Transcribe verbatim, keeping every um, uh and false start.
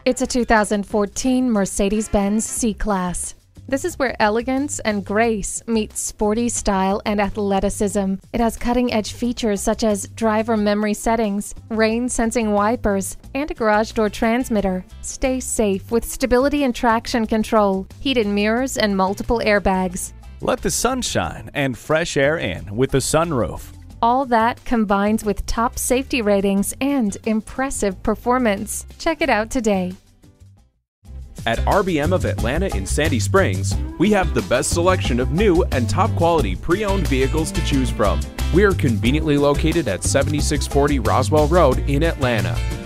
It's a two thousand fourteen Mercedes-Benz C-Class. This is where elegance and grace meet sporty style and athleticism. It has cutting-edge features such as driver memory settings, rain-sensing wipers, and a garage door transmitter. Stay safe with stability and traction control, heated mirrors, and multiple airbags. Let the sun shine and fresh air in with the sunroof. All that combines with top safety ratings and impressive performance. Check it out today. At R B M of Atlanta in Sandy Springs, we have the best selection of new and top-quality pre-owned vehicles to choose from. We are conveniently located at seventy-six forty Roswell Road in Atlanta.